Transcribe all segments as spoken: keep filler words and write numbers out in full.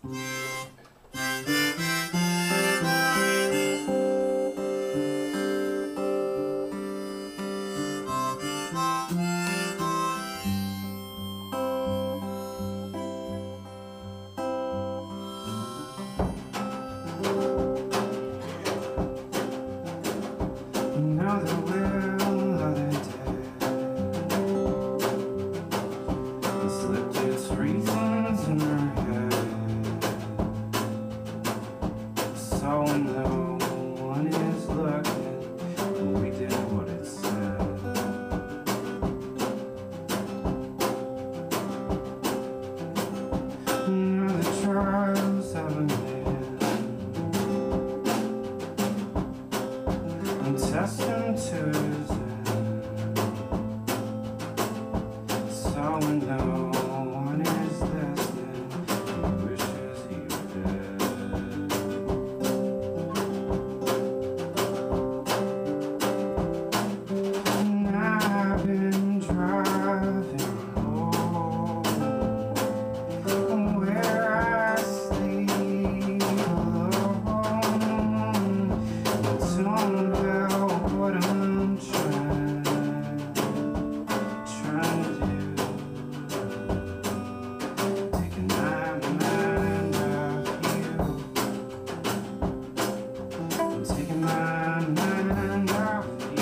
Now the will of the dead slipped its reasons in her head, so no one is looking, we did what it said. Now the trials of a man, and test him to his end, so no one is listening, he wishes he were dead. And I've been driving home, where I sleep alone, don't know what I'm trying, trying to do, taking my mind off you, I'm taking my mind off you.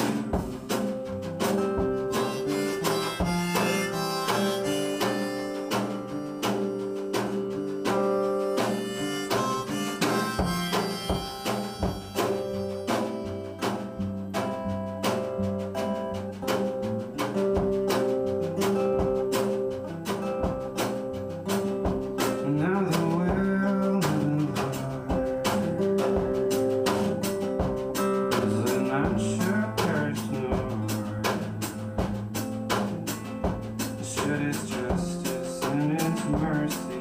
Now the will of the Lord is a not sure personal word. Should His justice and His mercy